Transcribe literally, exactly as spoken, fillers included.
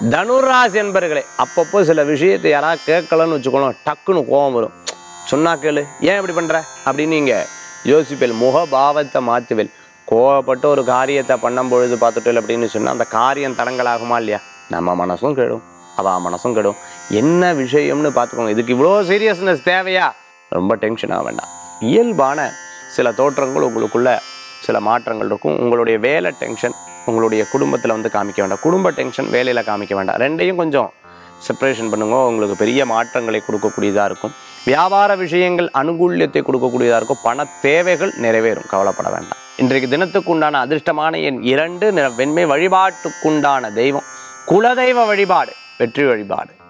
தனுராசி என்பர்களே, அப்பப்போ சில விஷயத்தை யாராவது கேட்கலன்னு வச்சுக்கணும், டக்குன்னு கோபம் வரும். சொன்னா கேளு, ஏன் இப்படி பண்ற அப்படின்னு நீங்க யோசிப்பேல். முகபாவத்தை மாற்றுவேல். கோவப்பட்டு ஒரு காரியத்தை பண்ணும் பொழுது பார்த்துட்டேன் அப்படின்னு சொன்னால் அந்த காரியம் தடங்கலாகுமா இல்லையா? நம்ம மனசும் கெடும், அவள் மனசும் கெடும். என்ன விஷயம்னு பார்த்துக்கோங்க. இதுக்கு இவ்வளோ சீரியஸ்னஸ் தேவையா? ரொம்ப டென்ஷன் ஆக வேண்டாம். இயல்பான சில தோற்றங்கள் உங்களுக்குள்ள சில மாற்றங்கள் இருக்கும். உங்களுடைய வேலை டென்ஷன் உங்களுடைய குடும்பத்தில் வந்து காமிக்க வேண்டாம். குடும்ப டென்ஷன் வேலையில் காமிக்க வேண்டாம். ரெண்டையும் கொஞ்சம் செப்பரேஷன் பண்ணுங்க. உங்களுக்கு பெரிய மாற்றங்களை கொடுக்கக்கூடியதாக இருக்கும். வியாபார விஷயங்கள் அனுகூல்யத்தை கொடுக்கக்கூடியதாக இருக்கும். பண தேவைகள் நிறைவேறும், கவலைப்பட வேண்டாம். இன்றைக்கு தினத்துக்குண்டான அதிர்ஷ்டமான எண் இரண்டு. நிற வெண்மை. வழிபாட்டுக்குண்டான தெய்வம் குலதெய்வ வழிபாடு வெற்றி வழிபாடு.